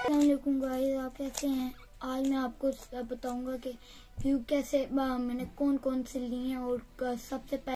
अस्सलामुअलैकुम गाइस, आप कैसे हैं। आज मैं आपको बताऊंगा कि व्यू कैसे मैंने कौन कौन से लिए हैं। और सबसे पहले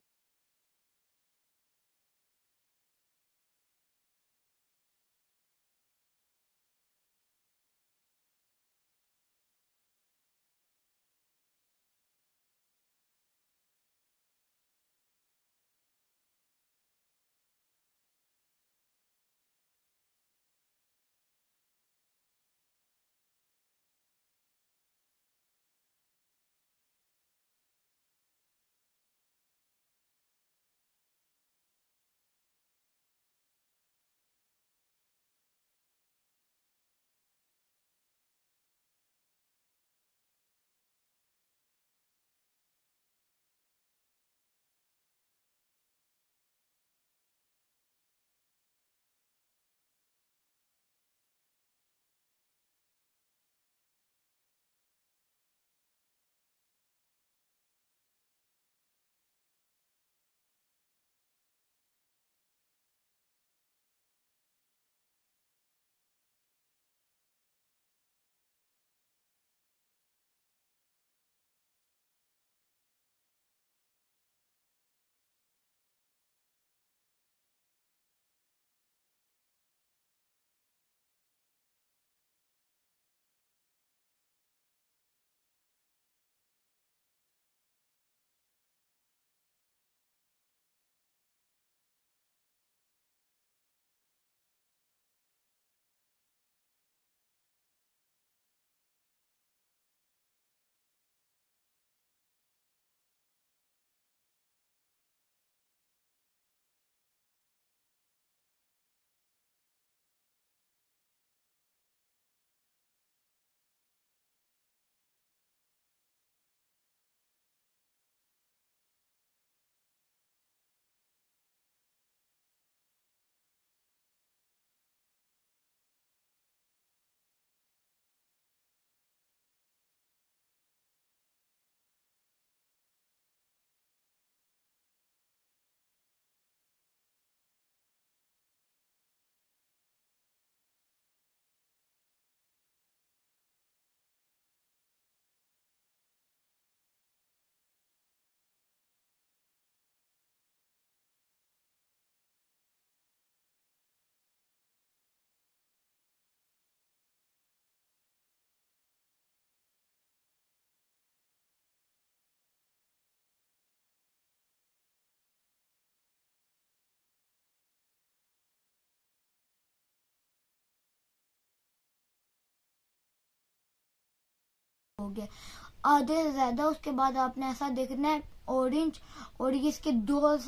हो गया आधे से ज्यादा। उसके बाद आपने ऐसा देखना है ऑरेंज, और ये इसके दो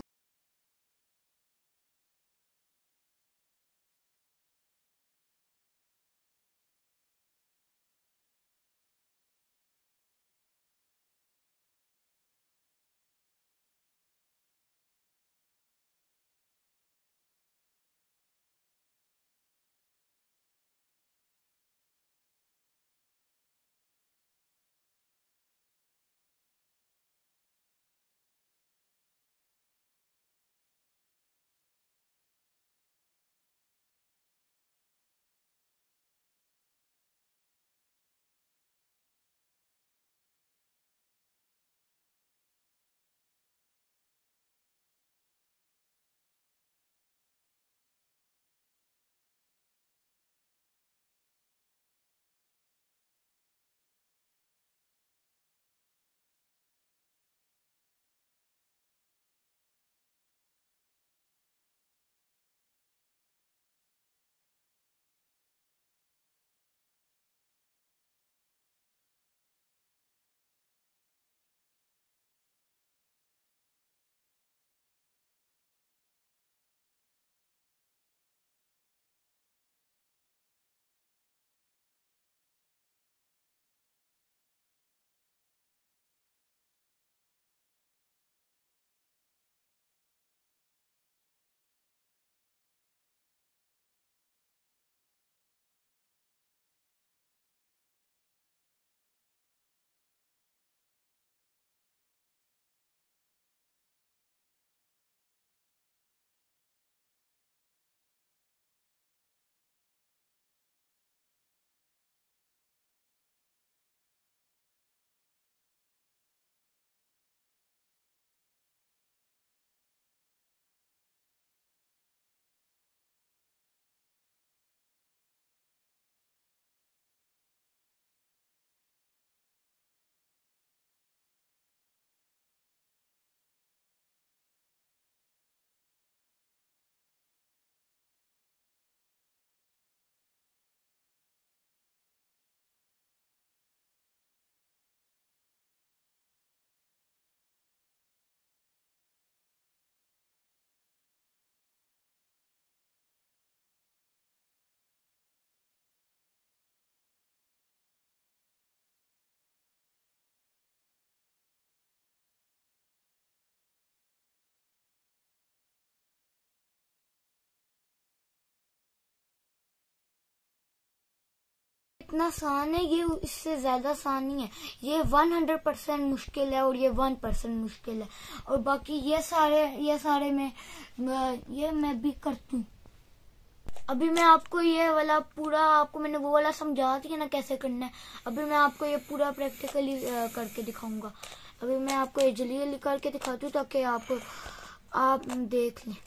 इतना आसान है, ये इससे ज्यादा आसान नहीं है। ये 100% मुश्किल है और ये 1% मुश्किल है, और बाकी ये सारे मैं भी करती हूँ। अभी मैं आपको ये वाला पूरा, आपको मैंने वो वाला समझा दिया ना कैसे करना है। अभी मैं आपको ये पूरा प्रैक्टिकली करके दिखाऊंगा। अभी मैं आपको ये जल्दी जल्दी करके दिखाती हूँ ताकि आप देख लें।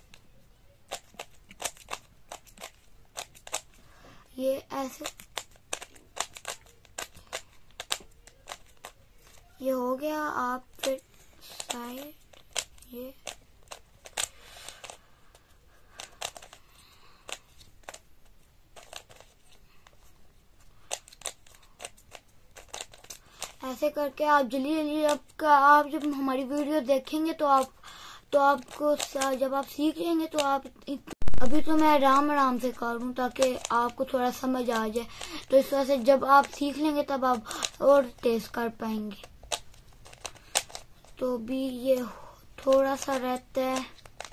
ये ऐसे ये हो गया। आप फिर साइड ये ऐसे करके आप जल्दी जल्दी आप जब हमारी वीडियो देखेंगे तो आपको जब आप सीख लेंगे तो आप अभी तो मैं आराम से करूँ ताकि आपको थोड़ा समझ आ जाए। तो इस वजह से जब आप सीख लेंगे तब आप और तेज कर पाएंगे। तो भी ये थोड़ा सा रहता है।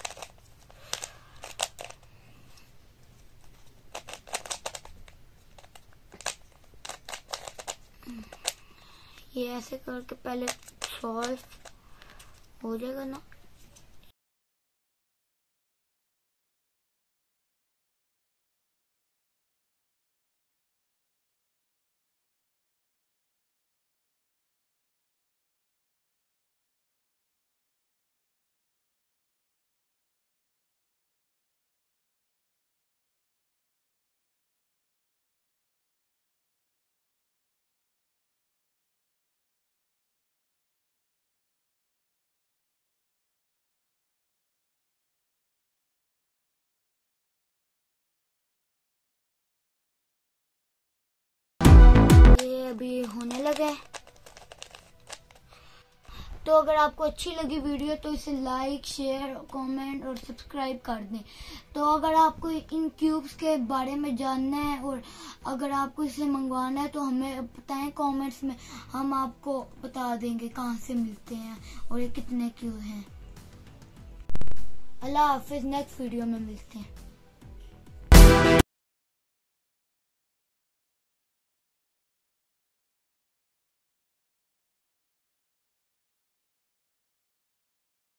ये ऐसे करके पहले सॉल्व हो जाएगा ना। ये अभी होने लगा है। तो अगर आपको अच्छी लगी वीडियो तो इसे लाइक, शेयर, कमेंट और सब्सक्राइब कर दें। तो अगर आपको इन क्यूब्स के बारे में जानना है और अगर आपको इसे मंगवाना है तो हमें बताएं कमेंट्स में, हम आपको बता देंगे कहाँ से मिलते हैं और ये कितने क्यूब हैं। अल्लाह हाफिज, नेक्स्ट वीडियो में मिलते हैं।